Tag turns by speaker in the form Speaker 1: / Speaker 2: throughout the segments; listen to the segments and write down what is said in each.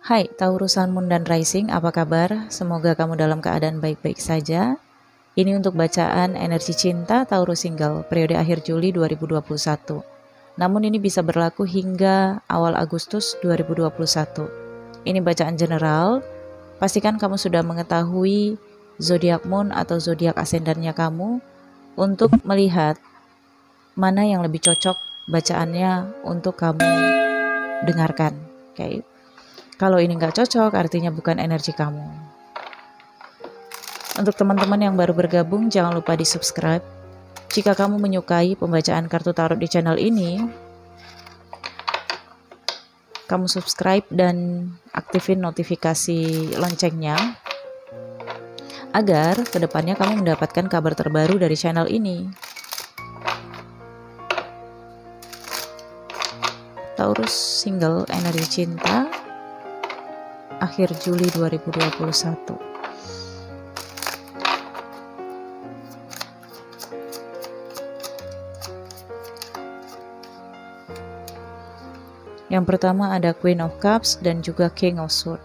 Speaker 1: Hai Taurus Sun Moon dan Rising, apa kabar? Semoga kamu dalam keadaan baik-baik saja. Ini untuk bacaan energi cinta Taurus single periode akhir Juli 2021. Namun ini bisa berlaku hingga awal Agustus 2021. Ini bacaan general. Pastikan kamu sudah mengetahui zodiak moon atau zodiak ascendannya kamu untuk melihat mana yang lebih cocok bacaannya untuk kamu dengarkan. Oke. Kalau ini nggak cocok, artinya bukan energi kamu. Untuk teman-teman yang baru bergabung, jangan lupa di subscribe. Jika kamu menyukai pembacaan kartu tarot di channel ini, kamu subscribe dan aktifin notifikasi loncengnya, agar kedepannya kamu mendapatkan kabar terbaru dari channel ini. Taurus single energi cinta akhir Juli 2021. Yang pertama ada Queen of Cups dan juga King of Swords.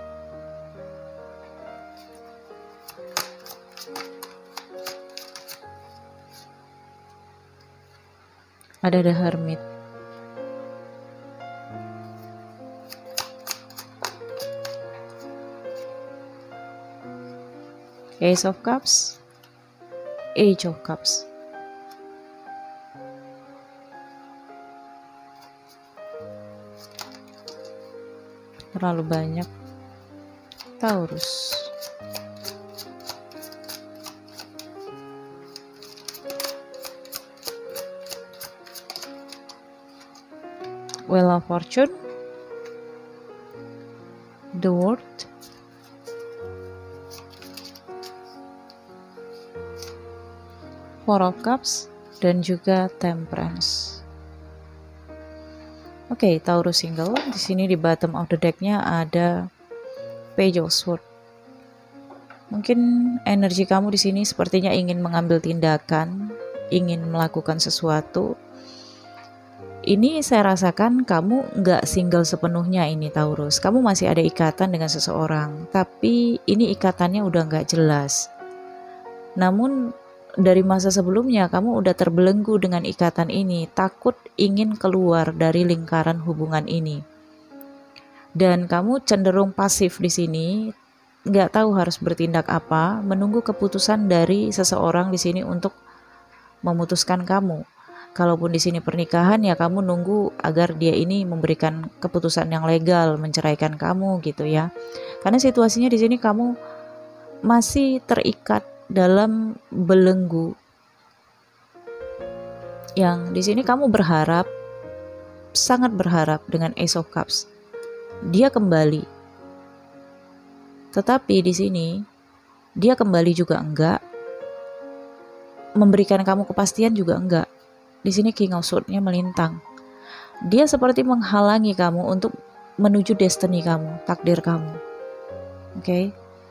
Speaker 1: Ada The Hermit. Ace of Cups, Age of Cups. Terlalu banyak. Taurus. Wheel of Fortune, The World, Four of Cups, dan juga Temperance. Oke, Taurus single. Di sini di bottom of the deck-nya ada Page of Swords. Mungkin energi kamu di sini sepertinya ingin mengambil tindakan, ingin melakukan sesuatu. Ini saya rasakan kamu nggak single sepenuhnya ini Taurus. Kamu masih ada ikatan dengan seseorang, tapi ini ikatannya udah nggak jelas. Namun dari masa sebelumnya kamu udah terbelenggu dengan ikatan ini, takut ingin keluar dari lingkaran hubungan ini. Dan kamu cenderung pasif di sini, nggak tahu harus bertindak apa, menunggu keputusan dari seseorang di sini untuk memutuskan kamu. Kalaupun di sini pernikahan, ya kamu nunggu agar dia ini memberikan keputusan yang legal, menceraikan kamu gitu ya. Karena situasinya di sini kamu masih terikat dalam belenggu. Yang di sini kamu berharap, sangat berharap dengan Ace of Cups. Dia kembali. Tetapi di sini dia kembali juga enggak. Memberikan kamu kepastian juga enggak. Di sini King of Swords-nya melintang. Dia seperti menghalangi kamu untuk menuju destiny kamu, takdir kamu. Oke.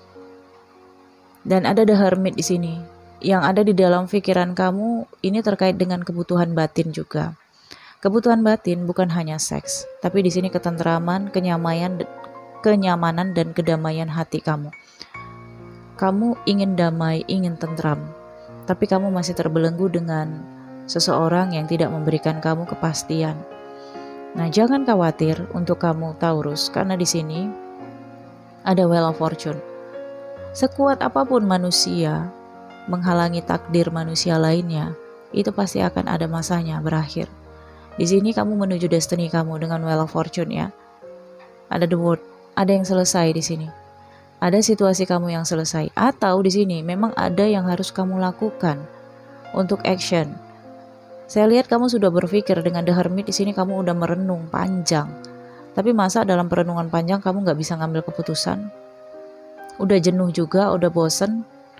Speaker 1: Dan ada The Hermit di sini. Yang ada di dalam pikiran kamu ini terkait dengan kebutuhan batin juga. Kebutuhan batin bukan hanya seks, tapi di sini ketentraman, kenyamanan dan kedamaian hati kamu. Kamu ingin damai, ingin tentram, tapi kamu masih terbelenggu dengan seseorang yang tidak memberikan kamu kepastian. Nah, jangan khawatir untuk kamu Taurus, karena di sini ada Wheel of Fortune. Sekuat apapun manusia menghalangi takdir manusia lainnya, itu pasti akan ada masanya berakhir. Di sini kamu menuju destiny kamu dengan Wheel of Fortune ya. Ada The World, ada yang selesai di sini. Ada situasi kamu yang selesai, atau di sini memang ada yang harus kamu lakukan untuk action. Saya lihat kamu sudah berpikir dengan The Hermit di sini, kamu udah merenung panjang. Tapi masa dalam perenungan panjang kamu nggak bisa ngambil keputusan? Udah jenuh juga, udah bosen.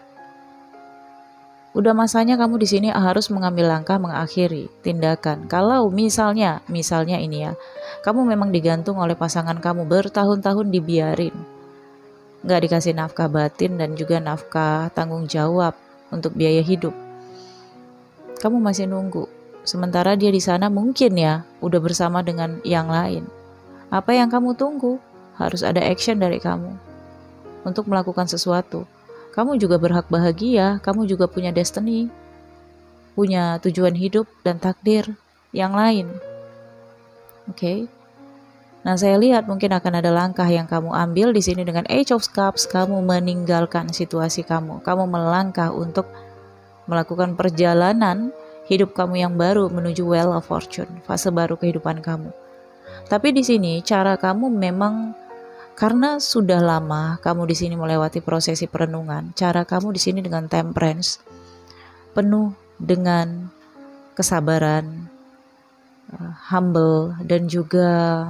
Speaker 1: Udah masanya kamu di sini harus mengambil langkah mengakhiri tindakan. Kalau misalnya ini ya, kamu memang digantung oleh pasangan kamu bertahun-tahun dibiarin, nggak dikasih nafkah batin dan juga nafkah tanggung jawab untuk biaya hidup. Kamu masih nunggu. Sementara dia di sana mungkin ya udah bersama dengan yang lain. Apa yang kamu tunggu? harus ada action dari kamu untuk melakukan sesuatu. Kamu juga berhak bahagia, kamu juga punya destiny, punya tujuan hidup dan takdir yang lain. Oke. Nah, saya lihat mungkin akan ada langkah yang kamu ambil di sini dengan Age of Cups. Kamu meninggalkan situasi kamu. Kamu melangkah untuk melakukan perjalanan hidup kamu yang baru menuju Wheel of Fortune, fase baru kehidupan kamu. Tapi di sini cara kamu memang karena sudah lama kamu di sini melewati prosesi perenungan. Cara kamu di sini dengan temperance, penuh dengan kesabaran, humble dan juga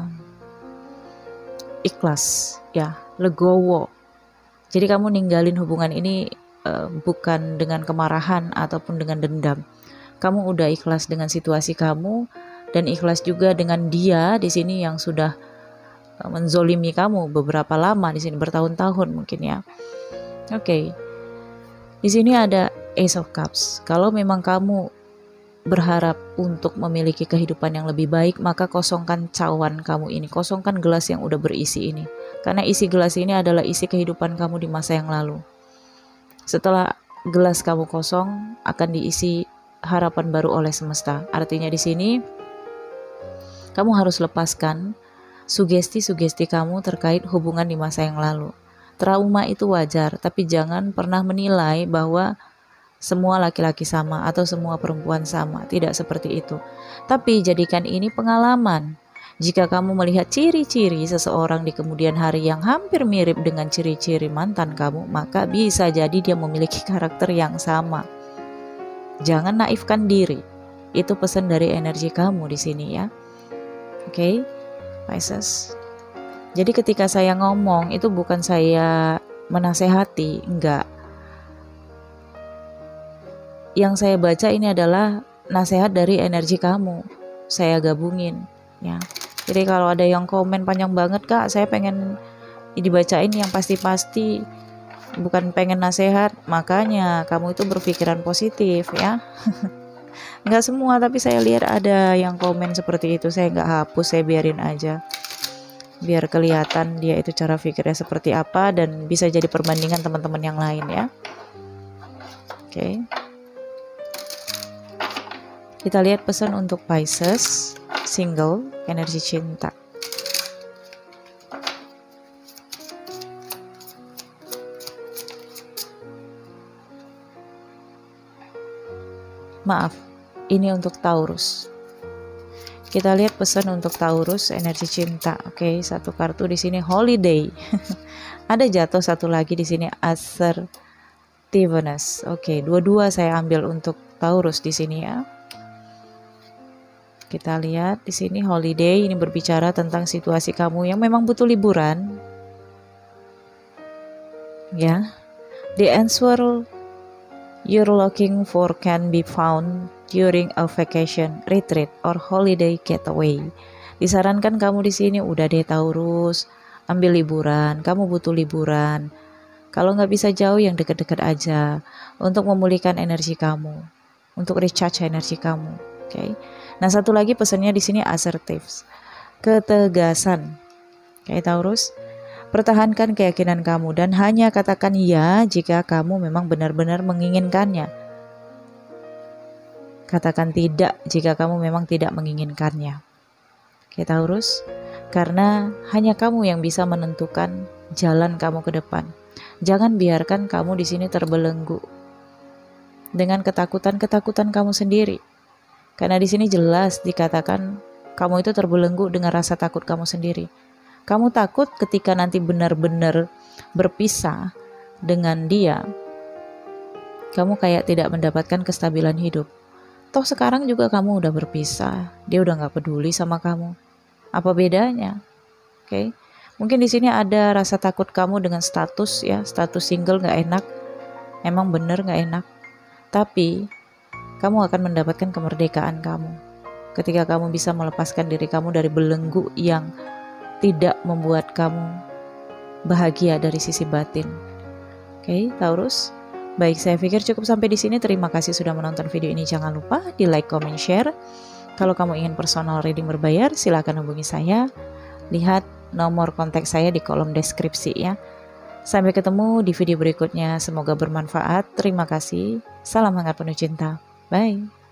Speaker 1: ikhlas, ya, legowo. Jadi kamu ninggalin hubungan ini bukan dengan kemarahan ataupun dengan dendam. Kamu udah ikhlas dengan situasi kamu dan ikhlas juga dengan dia di sini yang sudah menzolimi kamu beberapa lama di sini, bertahun-tahun mungkin ya. Oke. Di sini ada Ace of Cups. Kalau memang kamu berharap untuk memiliki kehidupan yang lebih baik, maka kosongkan cawan kamu ini, kosongkan gelas yang udah berisi ini. Karena isi gelas ini adalah isi kehidupan kamu di masa yang lalu. Setelah gelas kamu kosong, akan diisi harapan baru oleh semesta. Artinya di sini kamu harus lepaskan sugesti-sugesti kamu terkait hubungan di masa yang lalu. Trauma itu wajar, tapi jangan pernah menilai bahwa semua laki-laki sama atau semua perempuan sama. Tidak seperti itu. Tapi jadikan ini pengalaman. Jika kamu melihat ciri-ciri seseorang di kemudian hari yang hampir mirip dengan ciri-ciri mantan kamu, maka bisa jadi dia memiliki karakter yang sama. Jangan naifkan diri. Itu pesan dari energi kamu di sini ya. Oke, Pisces. Jadi ketika saya ngomong itu bukan saya menasehati, enggak. Yang saya baca ini adalah nasihat dari energi kamu. Saya gabungin ya. Jadi kalau ada yang komen panjang banget, Kak, saya pengen dibacain yang pasti-pasti, bukan pengen nasihat. Makanya kamu itu berpikiran positif ya. Enggak semua, tapi saya lihat ada yang komen seperti itu. Saya enggak hapus, saya biarin aja. Biar kelihatan dia itu cara pikirnya seperti apa dan bisa jadi perbandingan teman-teman yang lain ya. Oke. Kita lihat pesan untuk Pisces, single, energi cinta. Maaf, ini untuk Taurus. Kita lihat pesan untuk Taurus, energi cinta. Oke, satu kartu di sini holiday. Ada jatuh satu lagi di sini assertiveness. Oke, dua-dua saya ambil untuk Taurus di sini ya. Kita lihat di sini holiday, ini berbicara tentang situasi kamu yang memang butuh liburan. Ya. The answer you're looking for can be found during a vacation, retreat, or holiday getaway. Disarankan kamu di sini udah deh Taurus, ambil liburan, kamu butuh liburan. Kalau nggak bisa jauh yang deket-deket aja, untuk memulihkan energi kamu, untuk recharge energi kamu. Oke. Nah, satu lagi pesannya di sini assertive, ketegasan. Kayak Taurus, pertahankan keyakinan kamu dan hanya katakan ya jika kamu memang benar-benar menginginkannya. Katakan tidak jika kamu memang tidak menginginkannya. Oke Taurus, karena hanya kamu yang bisa menentukan jalan kamu ke depan. Jangan biarkan kamu di sini terbelenggu dengan ketakutan-ketakutan kamu sendiri. Karena di sini jelas dikatakan kamu itu terbelenggu dengan rasa takut kamu sendiri. Kamu takut ketika nanti benar-benar berpisah dengan dia, kamu kayak tidak mendapatkan kestabilan hidup. Toh sekarang juga kamu udah berpisah, dia udah gak peduli sama kamu. Apa bedanya? Oke. Mungkin di sini ada rasa takut kamu dengan status ya, status single gak enak. Emang bener gak enak. Tapi kamu akan mendapatkan kemerdekaan kamu ketika kamu bisa melepaskan diri kamu dari belenggu yang tidak membuat kamu bahagia dari sisi batin. Oke, Taurus. Baik, saya pikir cukup sampai di sini. Terima kasih sudah menonton video ini. Jangan lupa di like, comment, share. Kalau kamu ingin personal reading berbayar, silakan hubungi saya. Lihat nomor kontak saya di kolom deskripsi ya. Sampai ketemu di video berikutnya, semoga bermanfaat. Terima kasih. Salam hangat penuh cinta. Bye.